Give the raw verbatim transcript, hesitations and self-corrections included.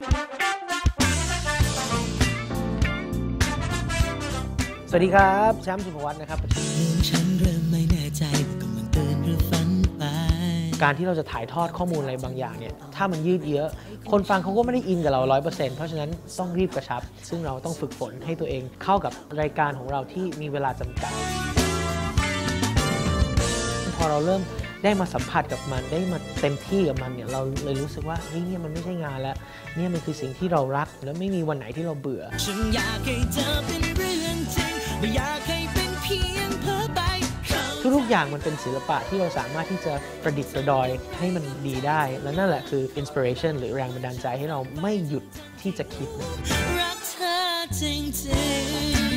สวัสดีครับแชมป์สุภวัฒน์นะครับฉันเริ่มไม่แน่ใจว่ากำลังตื่นหรือฝันไปการที่เราจะถ่ายทอดข้อมูลอะไรบางอย่างเนี่ยถ้ามันยืดเยื้อคนฟังเขาก็ไม่ได้อินกับเรา ร้อยเปอร์เซ็นต์ เพราะฉะนั้นต้องรีบกระชับซึ่งเราต้องฝึกฝนให้ตัวเองเข้ากับรายการของเราที่มีเวลาจำกัดพอเราเริ่มได้มาสัมผัสกับมันได้มาเต็มที่กับมันเนี่ยเราเลยรู้สึกว่าเฮ้ยเนี่ยมันไม่ใช่งานแล้วเนี่ยมันคือสิ่งที่เรารักแล้วไม่มีวันไหนที่เราเบื่อฉันอยากให้เธอเป็นเรื่องจริงไม่อยากให้เป็นเพียงเพ้อไปทุกๆอย่างมันเป็นศิลปะที่เราสามารถที่จะประดิษฐ์ประดอยให้มันดีได้และนั่นแหละคืออินสปิเรชันหรือแรงบันดาลใจให้เราไม่หยุดที่จะคิดรักเธอจริงๆ